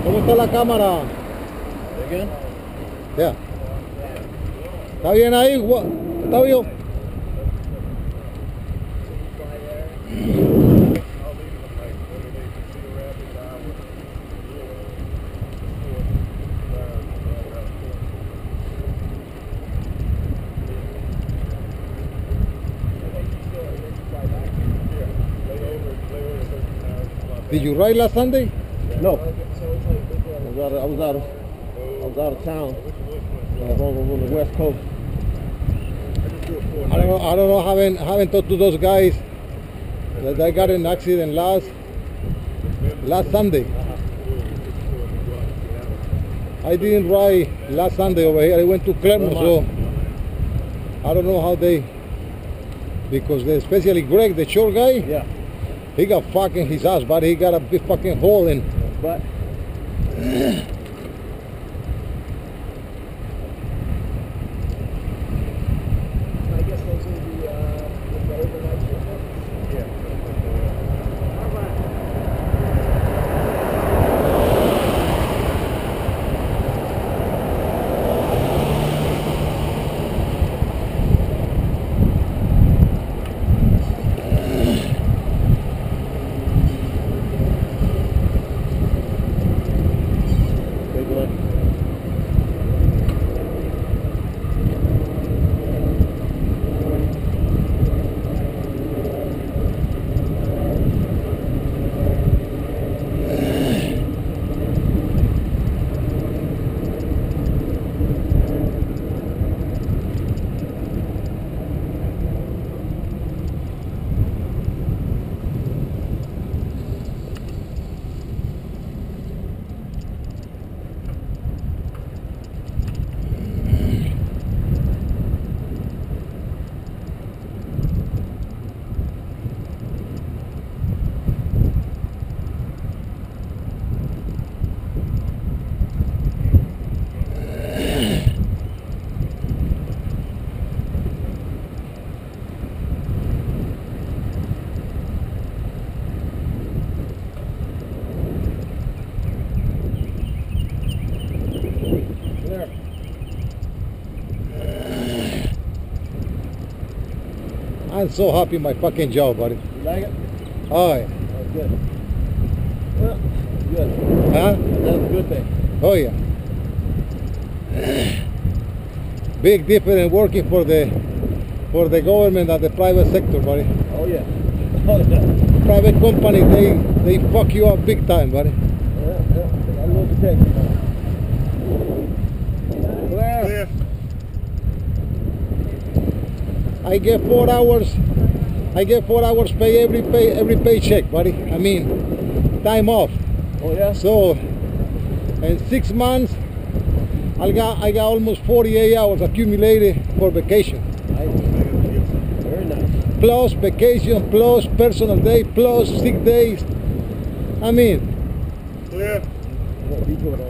¿Cómo está la cámara? Again? Ya. ¿Está bien ahí? ¿Está bien? Did you ride last Sunday? No. I was out of town. On the West Coast. I don't know. Haven't talked to those guys. They got in an accident last Sunday. I didn't ride last Sunday over here. I went to Clermont, so I don't know how they. Because especially Greg, the short guy. Yeah. He got fucking his ass, but he got a big fucking hole in. But. I'm so happy my fucking job, buddy. You like it? Oh, yeah. Oh, good. Well, good. Huh? That's a good thing. Oh, yeah. Big difference working for the government and the private sector, buddy. Oh, yeah. Oh, yeah. Private company, they fuck you up big time, buddy. Yeah. They got a little protection. Clear. I get 4 hours. I get 4 hours pay every paycheck, buddy. I mean, time off. Oh yeah. So, in 6 months, I got almost 48 hours accumulated for vacation. Nice. Very nice. Plus vacation, plus personal day, plus sick days. I mean. Clear. What we doing?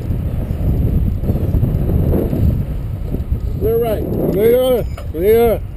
Clear.